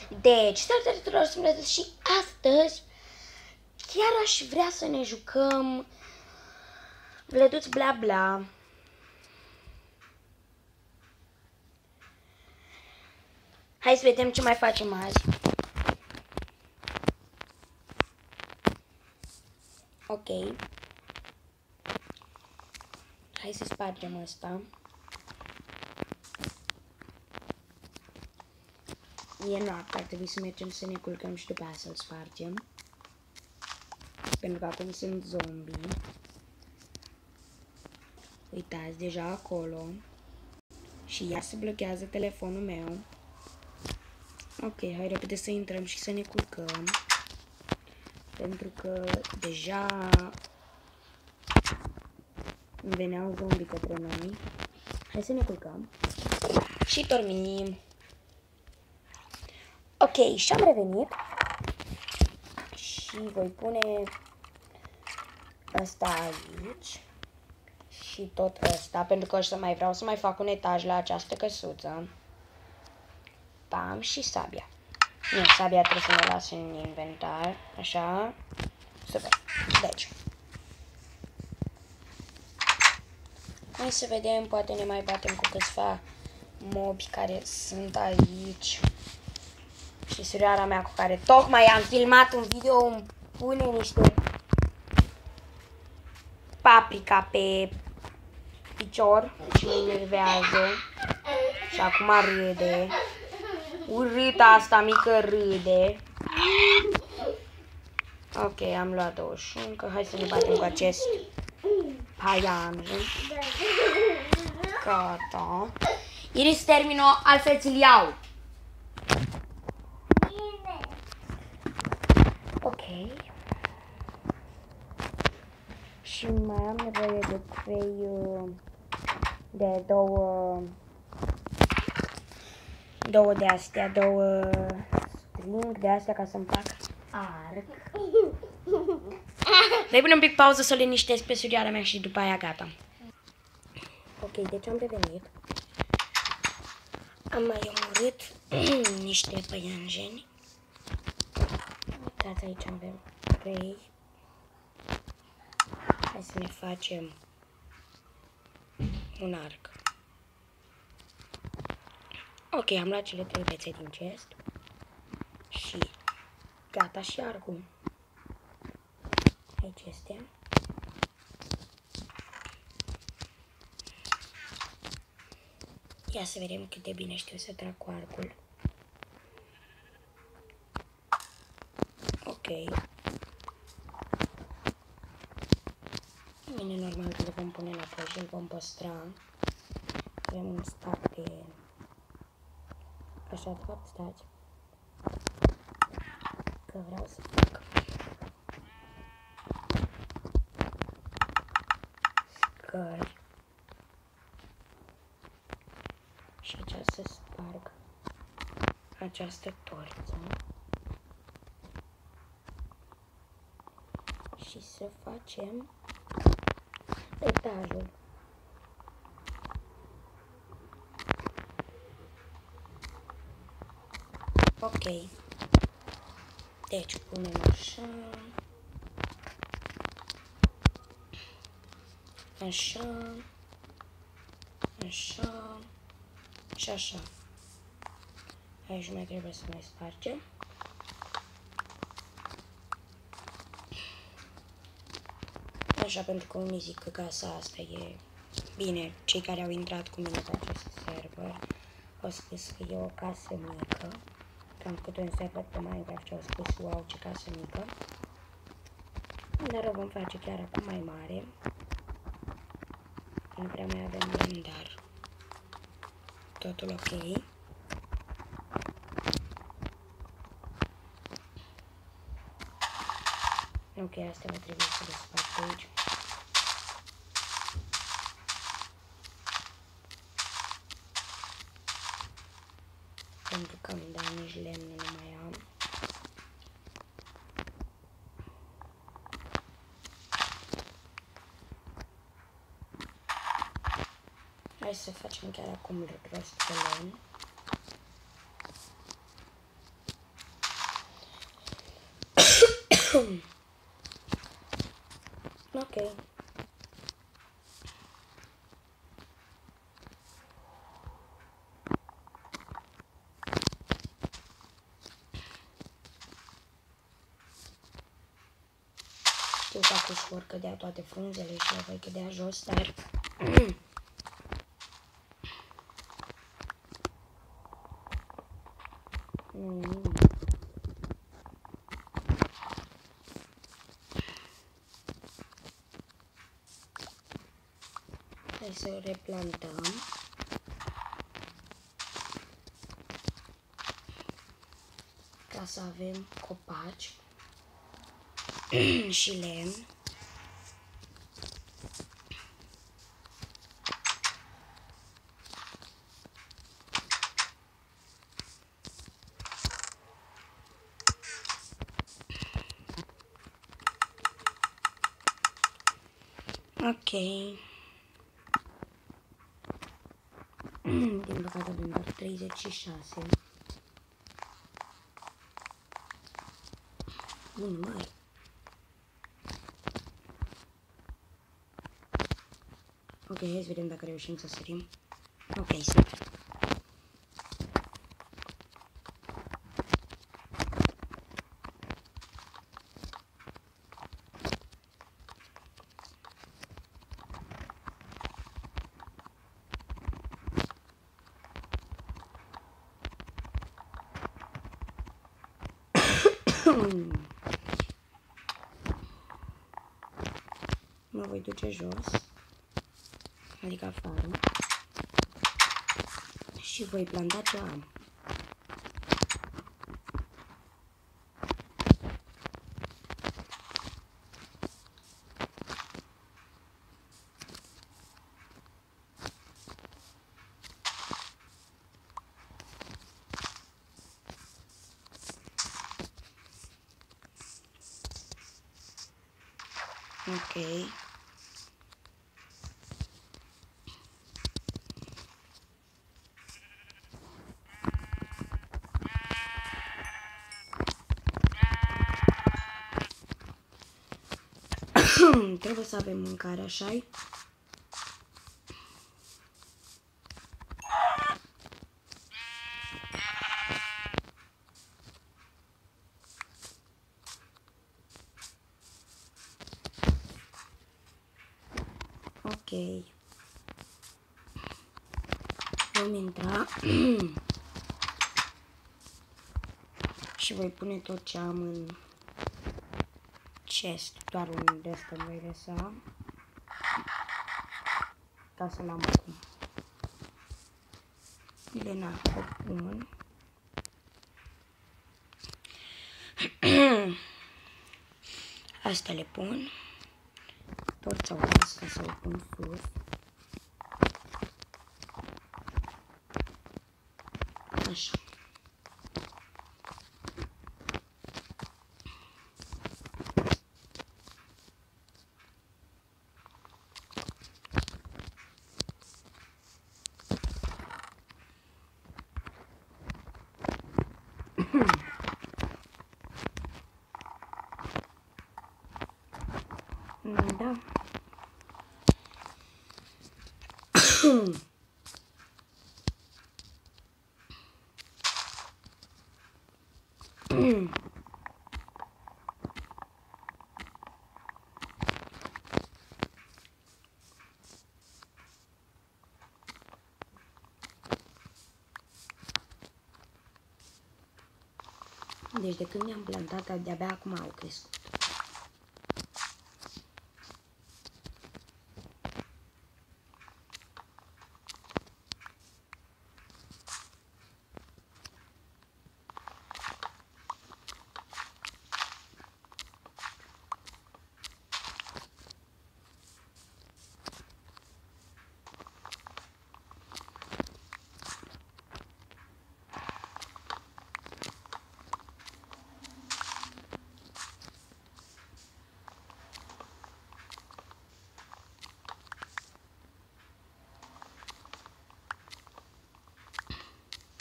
Deci, salutare tuturor, sunt Blăduț și astăzi chiar aș vrea să ne jucăm Blăduț bla bla. Hai să vedem ce mai facem azi. Ok. Hai să spargem asta. E noapte, ar trebui să mergem să ne culcăm și după aia să-l spargem. Pentru că acum sunt zombie. Uitați, deja acolo. Și ea se blochează telefonul meu. Ok, hai repede să intrăm și să ne culcăm. Pentru că deja veneau zombie către noi. Hai să ne culcăm. Și dormim. Ok, și-am revenit. Și voi pune asta aici. Și tot ăsta, pentru că o să mai vreau să mai fac un etaj la această căsuță. Pam, și sabia. Nu, sabia trebuie să ne las în inventar. Așa. Super. Deci. Hai să vedem, poate ne mai batem cu câțiva mobi care sunt aici. Și surioara mea cu care tocmai am filmat un video îmi pune niște paprika pe picior și mă enervează. Și acum râde. Urâta asta mică râde. Ok, am luat 21, că hai să ne batem cu acest paian. Gata. Iris termină, altfel ți-l iau. Ok. Și mai am nevoie de 3, de două de astea, două string de astea ca să-mi fac arc. Voi pune un pic pauză să liniștesc pe surioara mea și după aia gata. Ok, deci am revenit. Am mai omorât niște păianjeni. Uitați, aici avem 3. Hai să ne facem un arc. Ok, am luat cele 3 pețe din chest. Și gata și arcul. Aici este. Ia să vedem cât de bine știu să trag cu arcul. Ok. Bine, normal că le vom pune înapoi și îl vom păstra. Avem un stack de... Așa, de fapt, stați. Că vreau să fac scări. Și aici să sparg această torță. Și să facem etajul. Ok. Deci punem așa. Așa. Așa. Și așa. Aici mai trebuie să mai spargem. Așa, pentru că unii zic că casa asta e... Bine, cei care au intrat cu mine pe acest server au spus că e o casă mică. Că am făcut un server pe Minecraft și au spus, wow, ce casă mică. Dar o vom face chiar acum mai mare. Nu prea mai avem bani, dar totul ok. Ok, astea va trebui să le sparg aici. Pentru că da, nici lemne nu mai am. Hai să facem chiar acum rost de lemn. Ok. Știu că acum vor cădea toate frunzele și voi cădea jos, dar... Hai să replantăm. Ca să avem copaci și lemn. Ok. Din păcate avem doar 36. Bun, mai. Ok, hai să vedem dacă reușim să sărim. Ok, super. Mă voi duce jos, adică afară, și voi planta ce am. Ok. Trebuie să avem mâncare, așa-i? Ok. Vom intra și voi pune tot ce am în chest, doar un de ăsta voi lăsa ca să l-am acum. Lena o pun. Astea le pun. Torța o las ca să o pun sus. Așa. Da. Deci de când mi-am plantat, de-abia acum au crescut.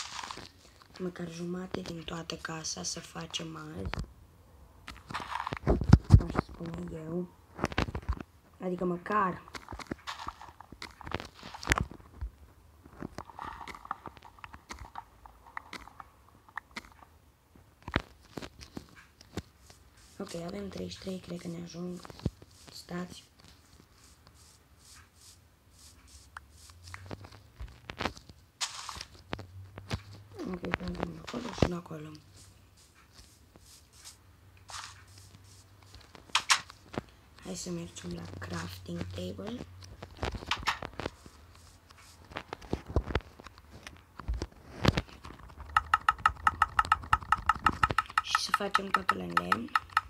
Măcar jumate din toată casa să facem azi. spune eu. Adică măcar ok, avem 33, cred că ne ajung. Stați. Ok, punem acolo și nu acolo. Hai să mergem la crafting table. Și să facem totul în lemn.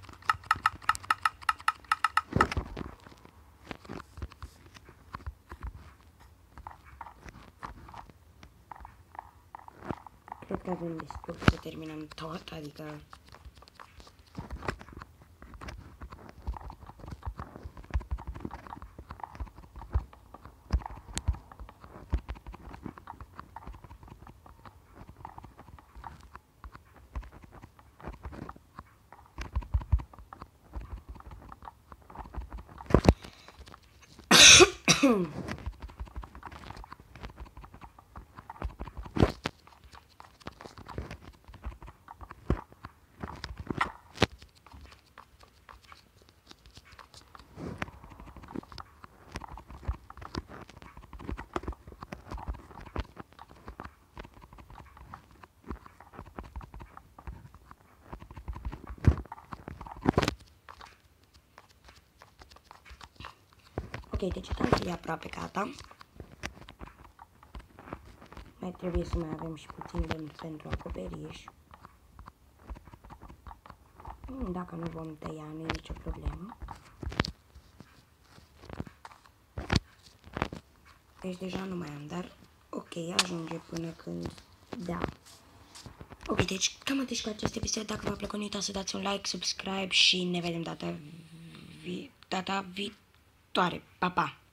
Cred că avem destul să terminăm tot, adică ok, deci e aproape gata. Mai trebuie să mai avem și puțin lemn pentru acoperiș. Dacă nu vom tăia, nu e nicio problemă. Deci deja nu mai am, dar ok, ajunge până când da. Ok, deci cam atât cu acest episod. Dacă v-a plăcut, nu uitați să dați un like, subscribe și ne vedem data viitoare. Pa, pa!